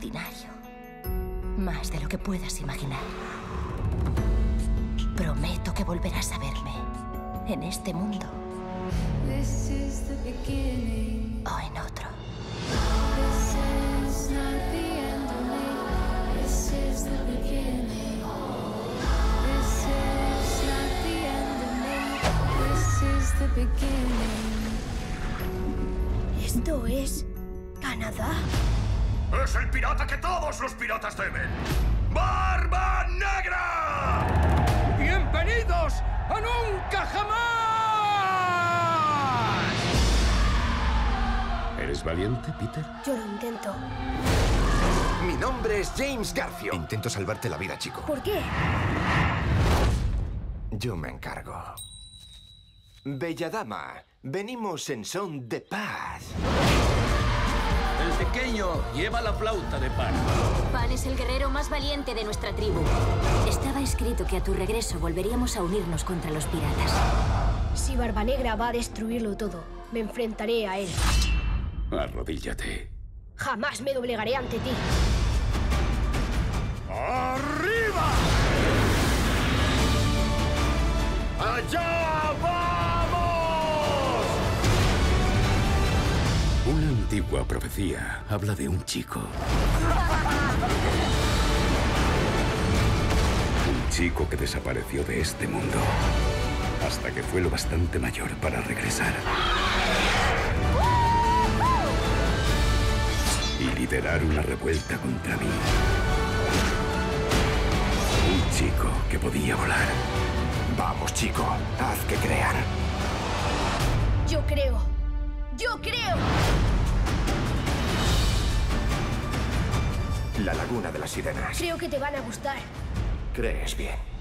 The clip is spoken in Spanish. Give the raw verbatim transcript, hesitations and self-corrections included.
extraordinario. Más de lo que puedas imaginar. Prometo que volverás a verme en este mundo o en otro. ¿Esto es Canadá? ¡Es el pirata que todos los piratas temen! ¡Barba Negra! ¡Bienvenidos a Nunca Jamás! ¿Eres valiente, Peter? Yo lo intento. Mi nombre es James Garfio. Intento salvarte la vida, chico. ¿Por qué? Yo me encargo. Bella dama, venimos en son de paz. El pequeño lleva la flauta de Pan. Pan es el guerrero más valiente de nuestra tribu. Estaba escrito que a tu regreso volveríamos a unirnos contra los piratas. Si Barba Negra va a destruirlo todo, me enfrentaré a él. Arrodíllate. Jamás me doblegaré ante ti. ¡Arriba! ¡Allá vamos! Una antigua profecía habla de un chico. Un chico que desapareció de este mundo hasta que fue lo bastante mayor para regresar. Y liderar una revuelta contra mí. Un chico que podía volar. Vamos, chico, haz que crean. Yo creo. ¡Yo creo! La Laguna de las Sirenas. Creo que te van a gustar. Crees bien.